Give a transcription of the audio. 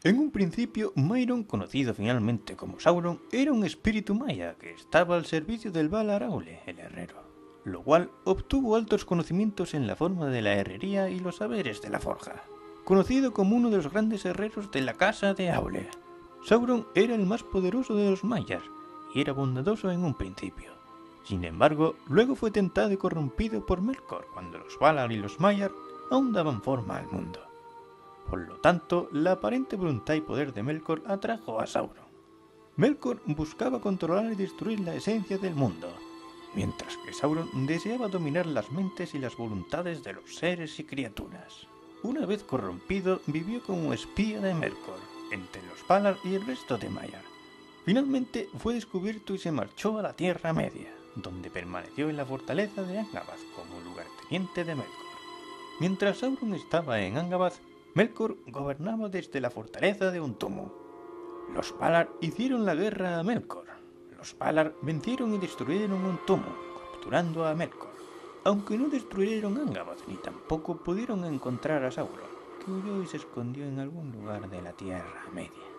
En un principio, Mairon, conocido finalmente como Sauron, era un espíritu maya que estaba al servicio del Valar Aule, el herrero, lo cual obtuvo altos conocimientos en la forma de la herrería y los saberes de la forja. Conocido como uno de los grandes herreros de la casa de Aule, Sauron era el más poderoso de los mayas y era bondadoso en un principio. Sin embargo, luego fue tentado y corrompido por Melkor cuando los Valar y los Maiar aún daban forma al mundo. Por lo tanto, la aparente voluntad y poder de Melkor atrajo a Sauron. Melkor buscaba controlar y destruir la esencia del mundo, mientras que Sauron deseaba dominar las mentes y las voluntades de los seres y criaturas. Una vez corrompido, vivió como espía de Melkor, entre los Valar y el resto de Maiar. Finalmente fue descubierto y se marchó a la Tierra Media, donde permaneció en la fortaleza de Angband como lugarteniente de Melkor. Mientras Sauron estaba en Angband, Melkor gobernaba desde la fortaleza de Untumu. Los Valar hicieron la guerra a Melkor. Los Valar vencieron y destruyeron Untumu, capturando a Melkor, aunque no destruyeron Angband ni tampoco pudieron encontrar a Sauron, que huyó y se escondió en algún lugar de la Tierra Media.